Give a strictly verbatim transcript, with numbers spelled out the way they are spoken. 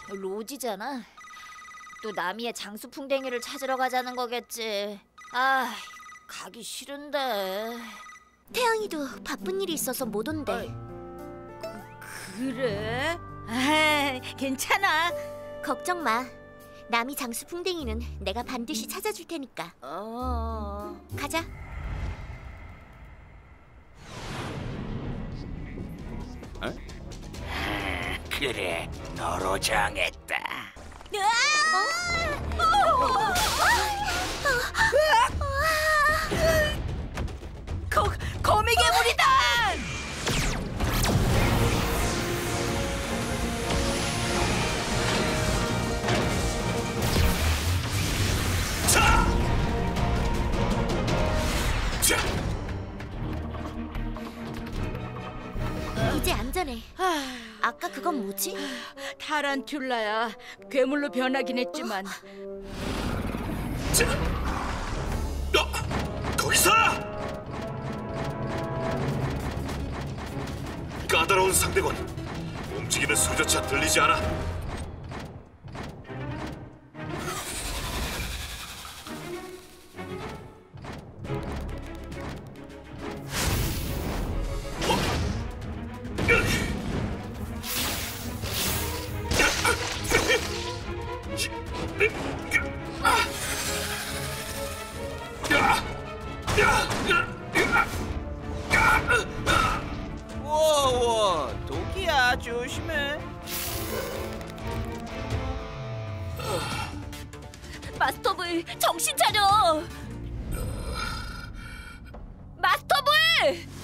로지잖아. 또 나미의 장수풍뎅이를 찾으러 가자는 거겠지. 아, 가기 싫은데. 태양이도 바쁜 일이 있어서 못 온대. 그래? 아, 괜찮아. 걱정 마. 나미 장수풍뎅이는 내가 반드시 찾아줄 테니까. 어. 가자. 어? 그래, 너로 정했다. 거, 거미 괴물이다! 자! 자! 이제 안전해. 아까 그건 뭐지? 타란툴라야. 괴물로 변하긴 했지만. 자! 어! 거기서! 까다로운 상대군. 움직이는 소조차 들리지 않아. 워워, 독이야. 조심해. 마스터블, 정신 차려. 마스터블!